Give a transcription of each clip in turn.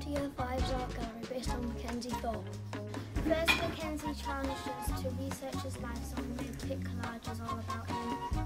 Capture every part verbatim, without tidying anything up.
to Year five's art gallery based on Mackenzie Thorpe. First, Mackenzie challenged us to research his life, so we made pic collages all about him.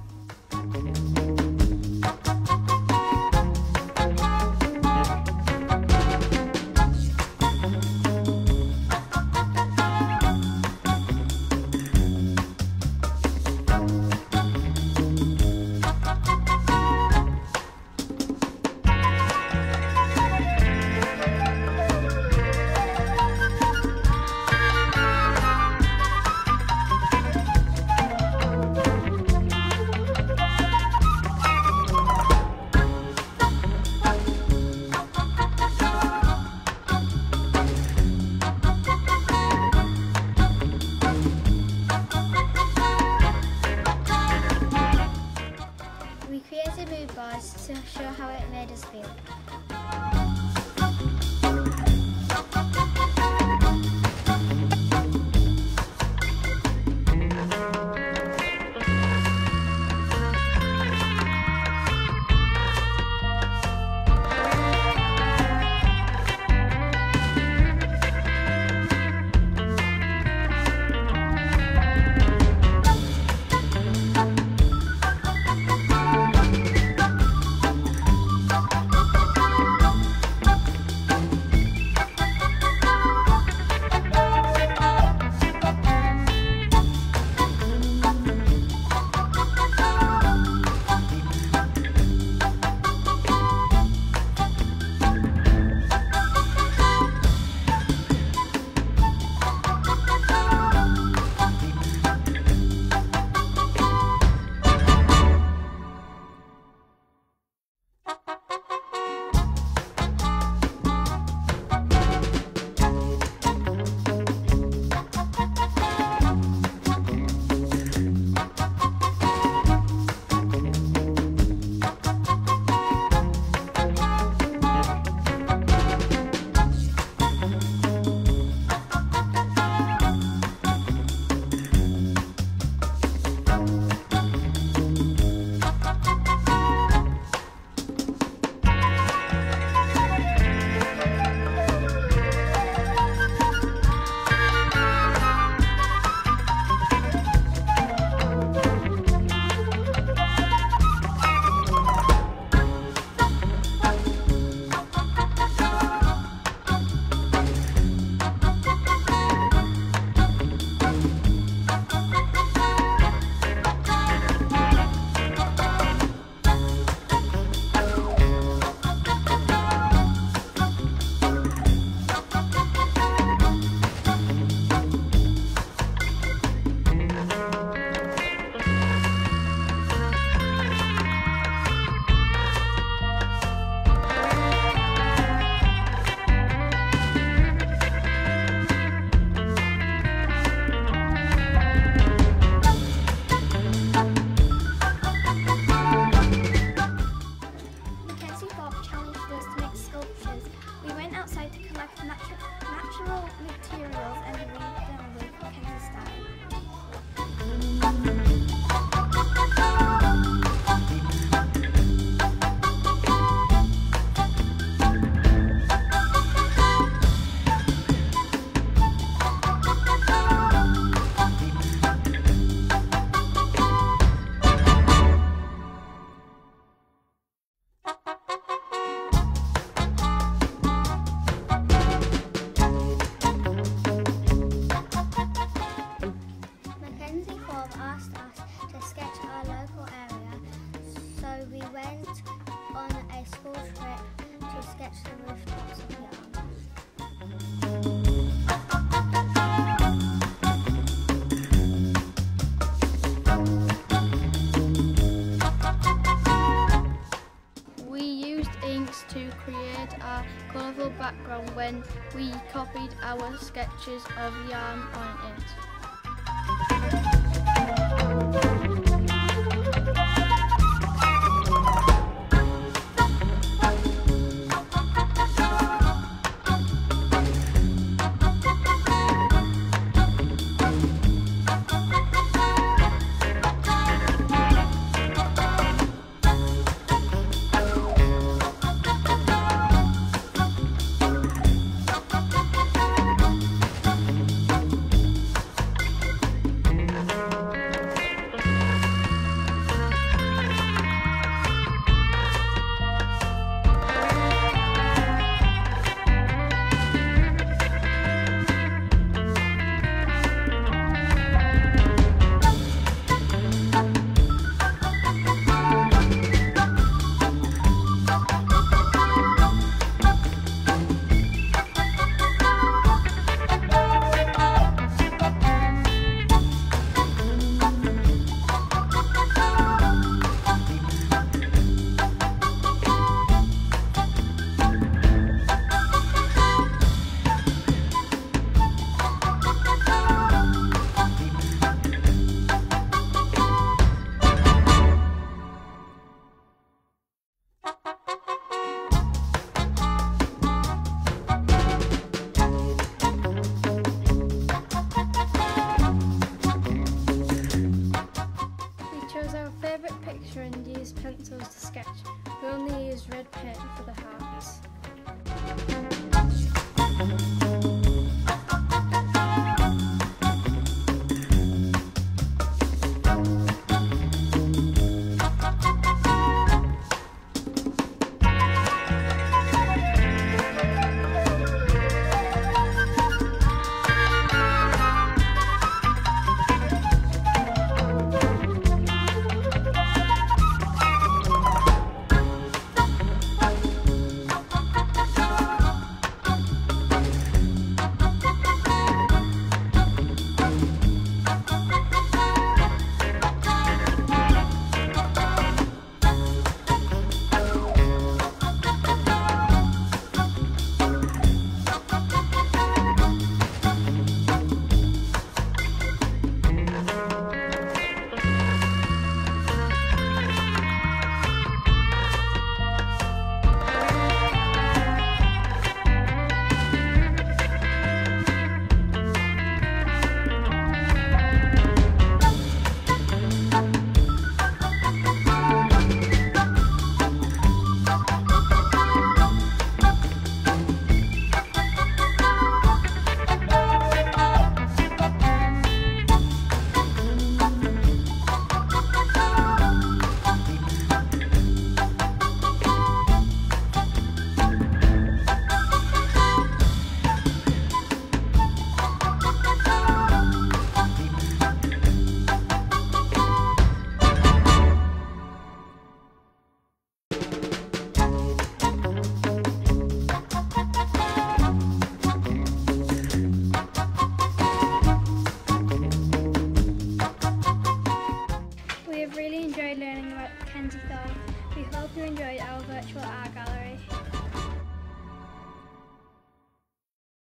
We created mood bars to show how it made us feel. Natural materials and arrange them with Mackenzie style. Asked us to sketch our local area, so we went on a school trip to sketch the rooftops of Yarmouth. We used inks to create a colourful background when we copied our sketches of Yarm on it. We only use red paint for the hearts. We have really enjoyed learning about Kensingthorne. We hope you enjoyed our virtual art gallery.